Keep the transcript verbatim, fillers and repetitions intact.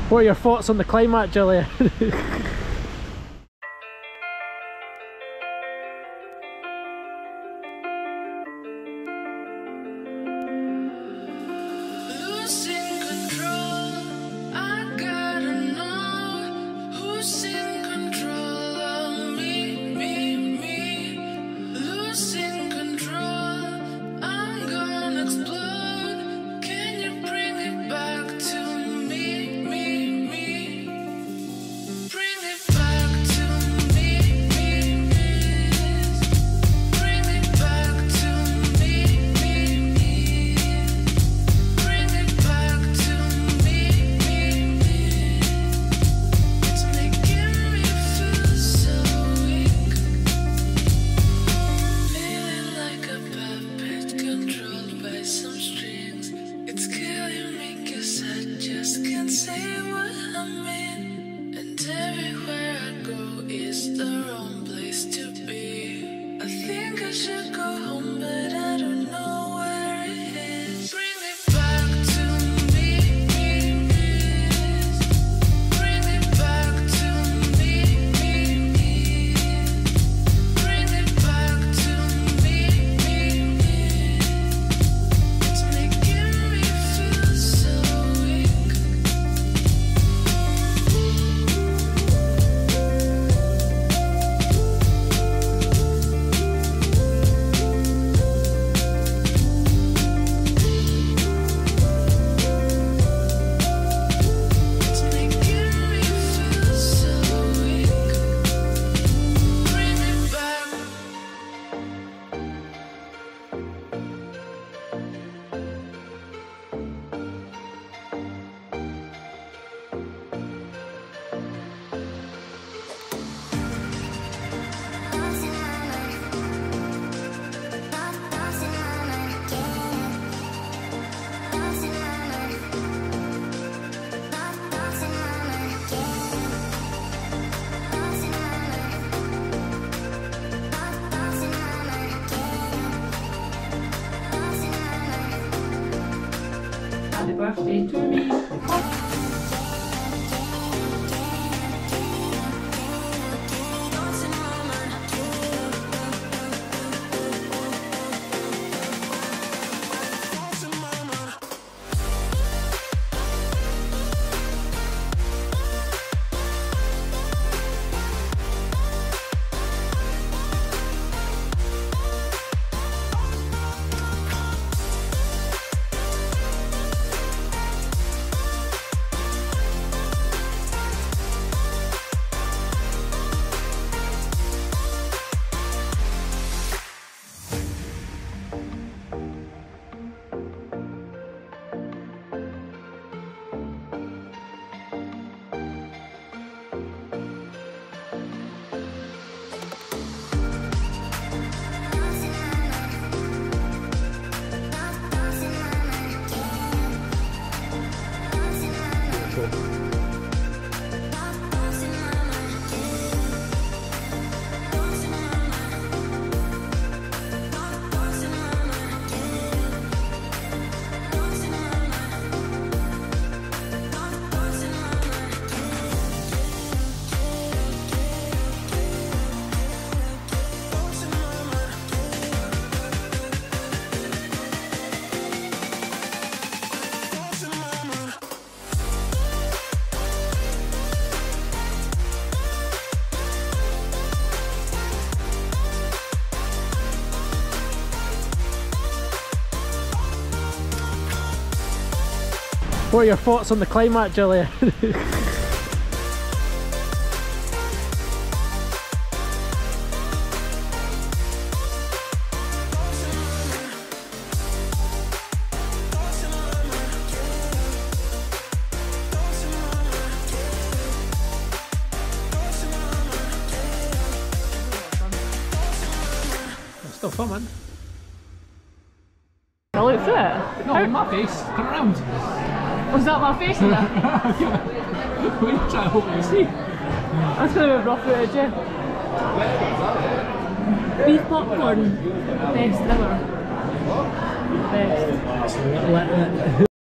What are your thoughts on the climate, Julia? Happy birthday to me. What are your thoughts on the climate, Julia? It's still filming. I looked at it. No, in my face. Turn around. Was that my face in there? Yeah. What are you trying to hope you see? That's going to be rough footage, yeah. Beef popcorn. Best ever. Best.